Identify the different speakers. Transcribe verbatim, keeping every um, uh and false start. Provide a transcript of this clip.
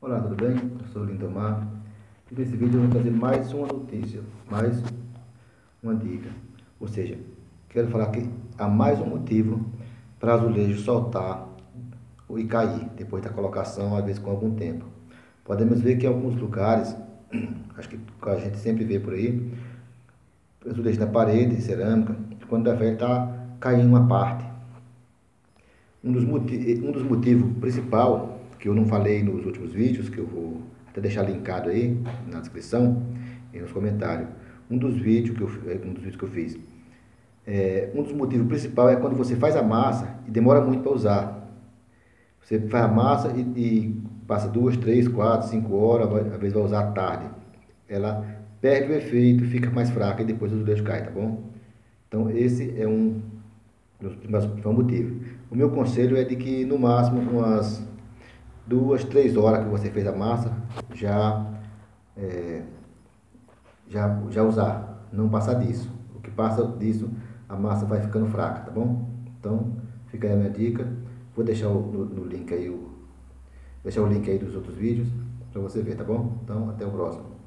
Speaker 1: Olá, tudo bem? Eu sou o Lindomar e nesse vídeo eu vou trazer mais uma notícia, mais uma dica. Ou seja, quero falar que há mais um motivo para azulejo soltar e cair depois da colocação, às vezes com algum tempo. Podemos ver que em alguns lugares, acho que a gente sempre vê por aí, azulejo na parede, cerâmica, quando a velha está caindo uma parte. Um dos, motivos, um dos motivos principal, que eu não falei nos últimos vídeos, que eu vou até deixar linkado aí na descrição e nos comentários, um dos vídeos que eu, um dos vídeos que eu fiz, é, um dos motivos principal é quando você faz a massa e demora muito para usar. Você faz a massa e, e passa duas, três, quatro, cinco horas, às vezes vai usar à tarde. Ela perde o efeito, fica mais fraca e depois o azulejo cai, tá bom? Então esse é um dos principais motivos. O meu conselho é de que no máximo umas duas, três horas que você fez a massa, já, é, já, já usar, não passar disso. O que passa disso, a massa vai ficando fraca, tá bom? Então, fica aí a minha dica. Vou deixar o, no, no link aí o, deixar o link aí dos outros vídeos para você ver, tá bom? Então, até o próximo.